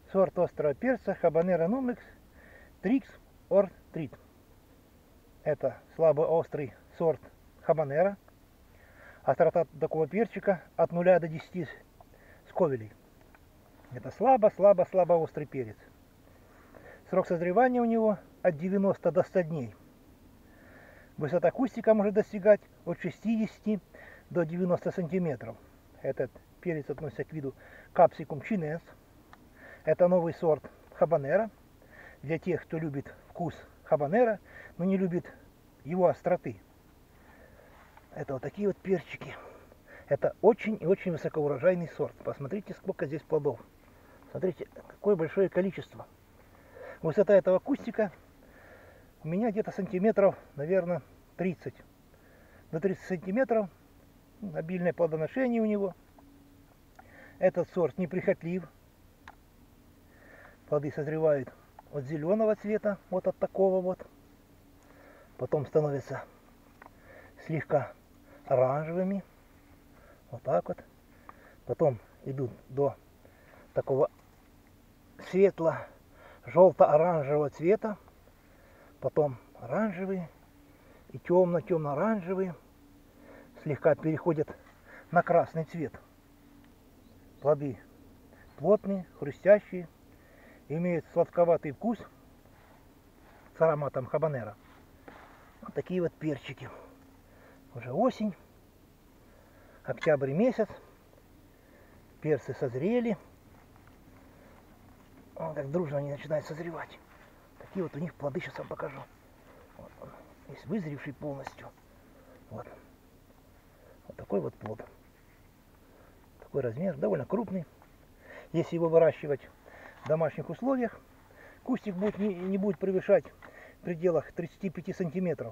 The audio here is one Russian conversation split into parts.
Сорт острого перца Habanero Numix Trix or Treat. Это слабоострый сорт хабанеро. Острота такого перчика от 0 до 10 сковелей. Это слабо острый перец. Срок созревания у него от 90 до 100 дней. Высота кустика может достигать от 60 до 90 сантиметров. Этот перец относится к виду Capsicum chinense. Это новый сорт хабанеро для тех, кто любит вкус хабанеро, но не любит его остроты. Это вот такие вот перчики. Это очень и очень высокоурожайный сорт. Посмотрите, сколько здесь плодов. Смотрите, какое большое количество. Высота этого кустика у меня где-то сантиметров, наверное, 30. До 30 сантиметров. Обильное плодоношение у него. Этот сорт неприхотлив. Плоды созревают от зеленого цвета, вот от такого вот. Потом становятся слегка оранжевыми. Вот так вот. Потом идут до такого светло-желто-оранжевого цвета. Потом оранжевые и темно-темно-оранжевые. Слегка переходят на красный цвет. Плоды плотные, хрустящие. Имеют сладковатый вкус с ароматом хабанеро. Вот такие вот перчики. Уже осень, октябрь месяц. Перцы созрели. Вон как дружно они начинают созревать. Такие вот у них плоды, сейчас вам покажу. Вот он, весь вызревший полностью. Вот. Вот такой вот плод. Такой размер, довольно крупный. Если его выращивать в домашних условиях, кустик не будет превышать в пределах 35 сантиметров.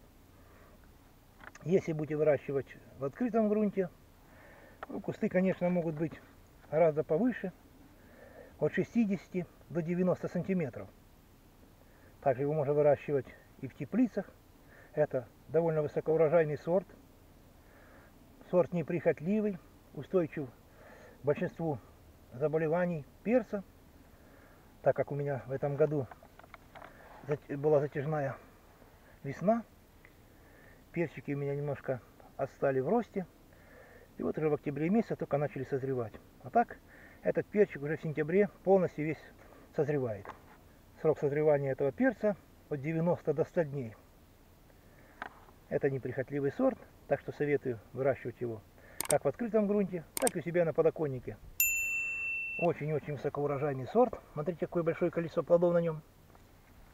Если будете выращивать в открытом грунте, кусты, конечно, могут быть гораздо повыше, от 60 до 90 сантиметров. Также его можно выращивать и в теплицах. Это довольно высокоурожайный сорт. Сорт неприхотливый, устойчив к большинству заболеваний перца. Так как у меня в этом году была затяжная весна, перчики у меня немножко отстали в росте. И вот уже в октябре месяце только начали созревать. А так, этот перчик уже в сентябре полностью весь созревает. Срок созревания этого перца от 90 до 100 дней. Это неприхотливый сорт, так что советую выращивать его как в открытом грунте, так и у себя на подоконнике. Очень-очень высокоурожайный сорт. Смотрите, какое большое количество плодов на нем.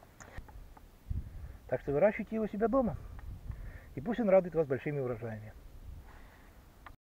Так что выращивайте его у себя дома. И пусть он радует вас большими урожаями.